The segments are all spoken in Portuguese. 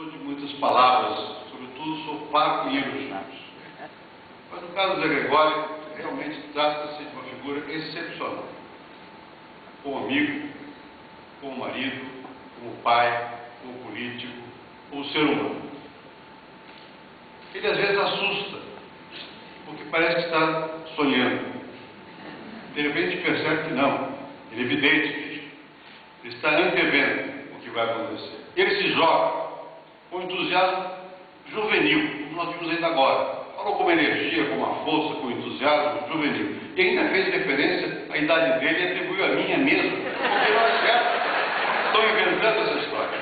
sou de muitas palavras, sobretudo sou fraco em elogios. Mas no caso do Zé Gregório, realmente trata-se de uma figura excepcional. Como amigo, como marido, como pai, como político, como ser humano. Ele às vezes assusta, porque parece que está sonhando. De repente percebe que não. Ele é evidente, ele está antevendo o que vai acontecer. Ele se joga com entusiasmo juvenil, como nós vimos ainda agora. Falou com energia, com uma força, com entusiasmo juvenil. E ainda fez referência à idade dele e atribuiu a minha mesmo. Porque não é certo. Estão inventando essa história.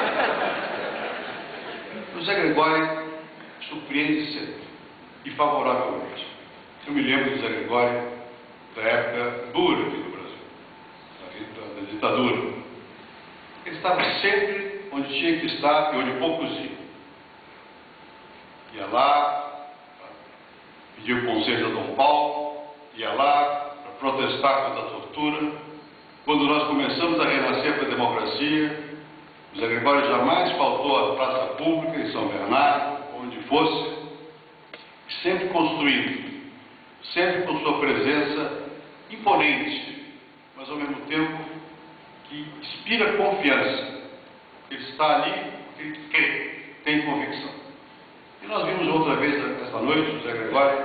O Zé Gregório surpreende sempre e favoravelmente. Eu me lembro do Zé Gregório da época dura aqui no Brasil, da ditadura. Ele estava sempre onde tinha que estar e onde poucos iam. Ia lá, pedir o conselho a Dom Paulo, ia lá para protestar contra a tortura. Quando nós começamos a renascer para a democracia, o Zé Gregório jamais faltou à praça pública em São Bernardo, onde fosse, sempre construindo, sempre com sua presença imponente, mas ao mesmo tempo que inspira confiança. Ele está ali porque ele crê, tem convicção. E nós vimos outra vez esta noite o Zé Gregório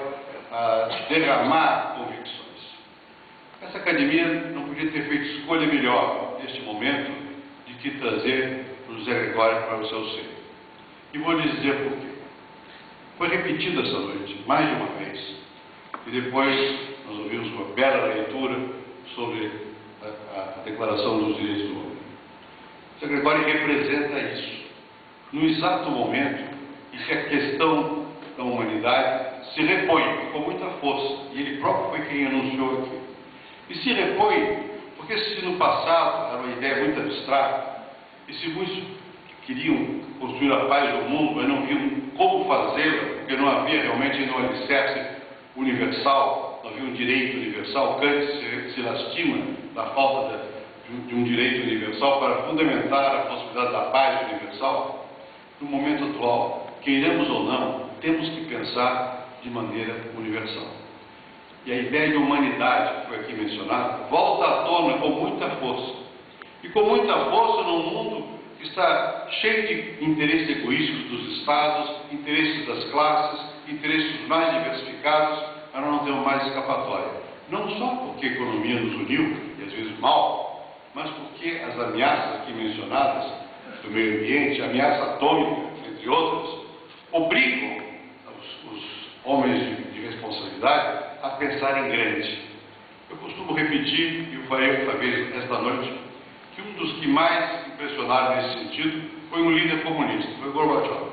derramar convicções. Essa academia não podia ter feito escolha melhor neste momento de que trazer o Zé Gregório para o seu seio. E vou lhes dizer por quê. Foi repetido essa noite, mais de uma vez. E depois nós ouvimos uma bela leitura sobre a Declaração dos Direitos do Homem. O Zé Gregório representa isso. No exato momento em que a questão da humanidade se repõe com muita força, e ele próprio foi quem anunciou aqui. E se repõe porque se no passado era uma ideia muito abstrata, e se muitos queriam construir a paz do mundo, mas não viam como fazê-la, porque não havia realmente ainda um alicerce universal, não havia um direito universal. Kant se lastima da falta de um direito universal para fundamentar a possibilidade da paz universal. No momento atual, queiramos ou não, temos que pensar de maneira universal. E a ideia de humanidade, que foi aqui mencionada, volta à tona com muita força. E com muita força num mundo que está cheio de interesses egoísticos dos Estados, interesses das classes, interesses mais diversificados, mas nós não temos mais escapatória. Não só porque a economia nos uniu, e às vezes mal, mas porque as ameaças aqui mencionadas do meio ambiente, a ameaça atômica, entre outras, obrigam os homens de responsabilidade a pensar em grande. Eu costumo repetir, e o farei outra vez esta noite, que um dos que mais impressionaram nesse sentido foi um líder comunista, foi Gorbachev,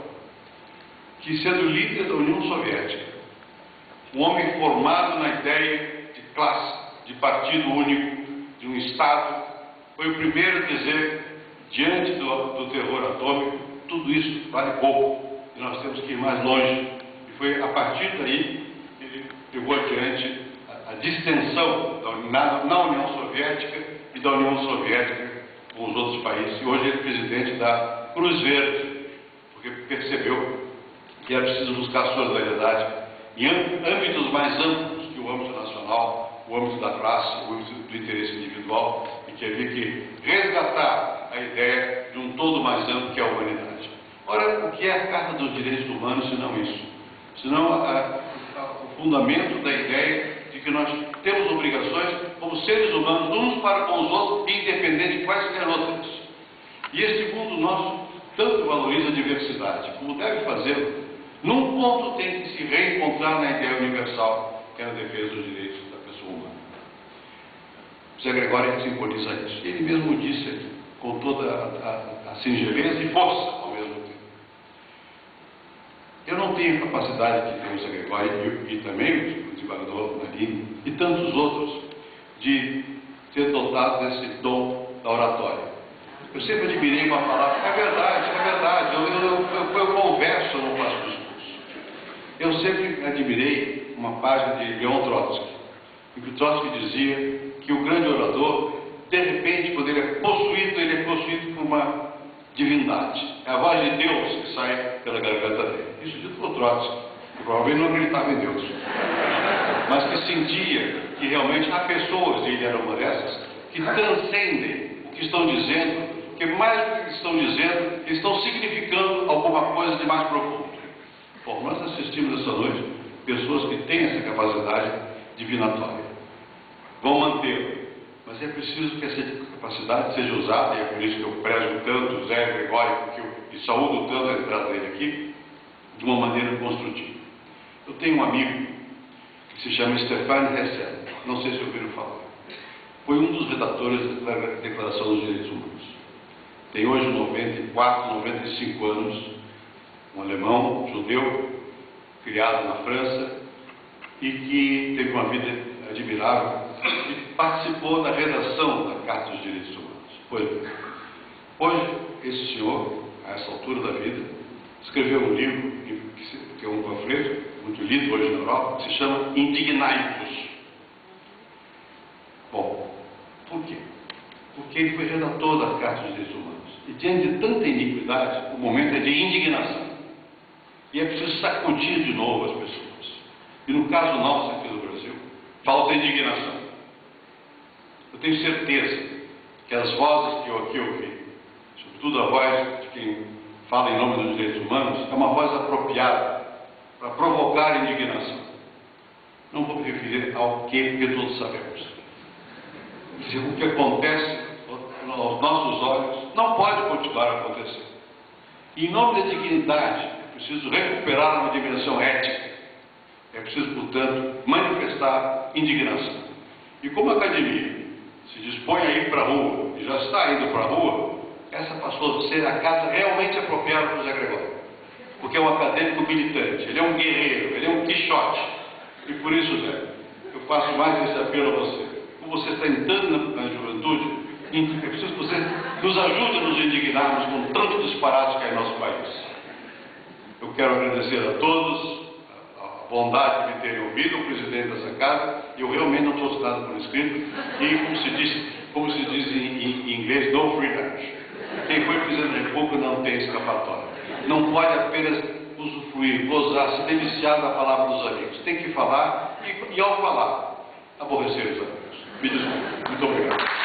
que sendo líder da União Soviética, um homem formado na ideia de classe, de partido único, de um Estado, foi o primeiro a dizer, diante do terror atômico, tudo isso vale pouco, e nós temos que ir mais longe. E foi a partir daí que ele levou adiante a distensão na União Soviética e da União Soviética com os outros países. E hoje ele é presidente da Cruz Verde, porque percebeu que era preciso buscar solidariedade em âmbitos mais amplos que o âmbito nacional, o âmbito da classe, o âmbito do interesse individual, e que havia que resgatar a ideia de um todo mais amplo que é a humanidade. Ora, o que é a Carta dos Direitos Humanos, se não isso? Senão o fundamento da ideia de que nós temos obrigações como seres humanos, uns para com os outros, independente de quaisquer outras. E este mundo nosso tanto valoriza a diversidade, como deve fazê-lo. Num ponto tem que se reencontrar na ideia universal, que é a defesa dos direitos da pessoa humana. O Zé Gregório simboliza isso. Ele mesmo disse aqui, com toda a singeleza e força ao mesmo tempo. Eu não tenho a capacidade que tem o Zé Gregório e também o desembargador Marinho e tantos outros de ser dotado desse dom da oratória. Eu sempre admirei uma palavra, é verdade, eu converso, eu não faço discurso. Eu sempre admirei uma página de Leon Trotsky, em que Trotsky dizia que o grande orador, de repente, quando ele é possuído por uma divindade. É a voz de Deus que sai pela garganta dele. Isso dito por Trotsky, que provavelmente não acreditava em Deus, mas que sentia que realmente há pessoas, e ele era uma dessas, que transcendem o que estão dizendo, porque mais do que estão dizendo, eles estão significando alguma coisa de mais profundo. Bom, nós assistimos essa noite pessoas que têm essa capacidade divinatória. Vão mantê-la. Mas é preciso que essa capacidade seja usada, e é por isso que eu prezo tanto o Zé Gregório, e saúdo tanto a entrada dele aqui, de uma maneira construtiva. Eu tenho um amigo que se chama Stéphane Hessel, não sei se ouviram falar. Foi um dos redatores da Declaração dos Direitos Humanos. Tem hoje 94, 95 anos, um alemão, judeu, criado na França, e que teve uma vida admirável e participou da redação da Carta dos Direitos Humanos. Hoje, esse senhor, a essa altura da vida, escreveu um livro, que é um panfleto, muito lido hoje na Europa, que se chama Indignai-vos. Bom, por quê? Porque ele foi redator da Carta dos Direitos Humanos. E diante de tanta iniquidade, o momento é de indignação. E é preciso sacudir de novo as pessoas. E no caso nosso aqui do Brasil, falta indignação. Eu tenho certeza que as vozes que eu aqui ouvi, sobretudo a voz de quem fala em nome dos direitos humanos, é uma voz apropriada para provocar indignação. Não vou me referir ao que, porque todos sabemos. O que acontece aos nossos olhos não pode continuar a acontecer. E em nome da dignidade, é preciso recuperar uma dimensão ética. É preciso, portanto, manifestar indignação. E como a academia se dispõe a ir para a rua, e já está indo para a rua, essa passou a ser a casa realmente apropriada para o Zé Gregório. Porque é um acadêmico militante, ele é um guerreiro, ele é um quixote. E por isso, Zé, eu faço mais esse apelo a você. Como você está entrando na juventude, é preciso que você nos ajude a nos indignarmos com tanto disparate que há em nosso país. Eu quero agradecer a todos a bondade de me terem ouvido, o presidente dessa casa, e eu realmente não estou citado por escrito, e como se diz em inglês, no free lunch. Quem foi presidente da República não tem escapatória. Não pode apenas usufruir, gozar, se deliciar da palavra dos amigos. Tem que falar e ao falar, aborrecer os amigos. Me desculpe. Muito obrigado.